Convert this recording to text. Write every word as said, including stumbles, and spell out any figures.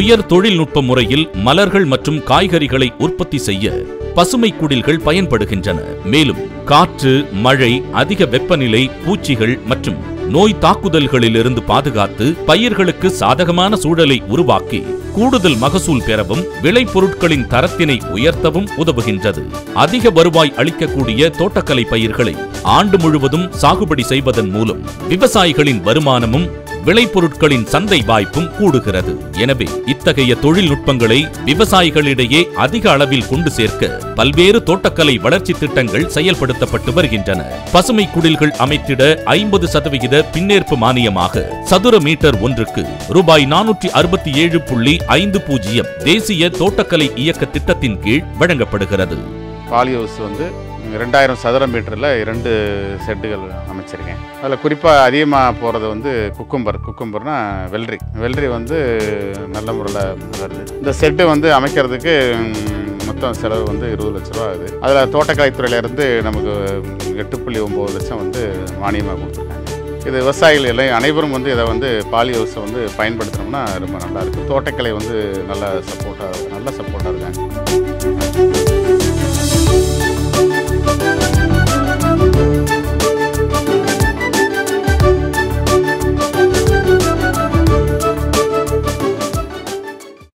உயர் தொழில்நுட்ப முறையில் மலர்கள் மற்றும் காய்கறிகளை உற்பத்தி செய்ய பசுமை குடில்கள் பயன்படுகின்றன. மேலும் காற்று, மழை, அதிக வெப்பநிலை, பூச்சிகள் மற்றும் நோய் தாக்குதல்களிலிருந்து பாதுகாத்து பயிர்களுக்கு சாதகமான சூழலை உருவாக்கி கூடுதல் மகசூல் பெறவும் விளைபொருட்களின் தரத்தினை உயர்த்தவும் உதவுகின்றது. அதிக வருவாய் அளிக்கக்கூடிய தோட்டக்கலை பயிர்களை ஆண்டு முழுவதும் சாகுபடி செய்வதன் மூலம் விவசாயிகளின் வருமானமும் விளைபொருட்களின் சந்தை வாய்ப்பும் கூடுகிறது. எனவே இத்தகைய தொழில்நுட்பங்களை விவசாயிகளிடையே அதிக அளவில் கொண்டு சேர்க்க பல்வேறு தோட்டக்கலை வளர்ச்சி திட்டங்கள் செயல்படுத்தப்பட்டு வருகின்றன. பசுமை குடில்கள் அமைத்திட ஐம்பது சதவிகித பின்னேற்பு மானியமாக சதுர மீட்டர் ஒன்றுக்கு ரூபாய் நானூற்றி அறுபத்தி ஏழு புள்ளி ஐந்து பூஜ்ஜியம் தேசிய தோட்டக்கலை இயக்க திட்டத்தின் கீழ் வழங்கப்படுகிறது. பாலி ஹவுஸ் வந்து ரெண்டாயிரம் சதுர மீட்டரில் இரண்டு செட்டுகள் அமைச்சிருக்கேன். அதில் குறிப்பாக அதிகமாக போகிறது வந்து குக்கும்பர். குக்கும்பர்னா வெள்ளரி. வெள்ளரி வந்து நல்ல முறையில் வருது. இந்த செட்டு வந்து அமைக்கிறதுக்கு மொத்தம் செலவு வந்து இருபது லட்ச ரூபா ஆகுது. அதில் தோட்டக்கலைத்துறையிலேருந்து நமக்கு எட்டு புள்ளி ஒம்பது லட்சம் வந்து மானியமாக கொடுத்துருக்காங்க. இது விவசாயிகள் எல்லாம் அனைவரும் வந்து இதை வந்து பாலி ஹவுஸை வந்து பயன்படுத்தினோம்னா ரொம்ப நல்லாயிருக்கும். தோட்டக்கலை வந்து நல்ல சப்போர்ட்டாக நல்ல சப்போர்ட்டாக இருக்காங்க.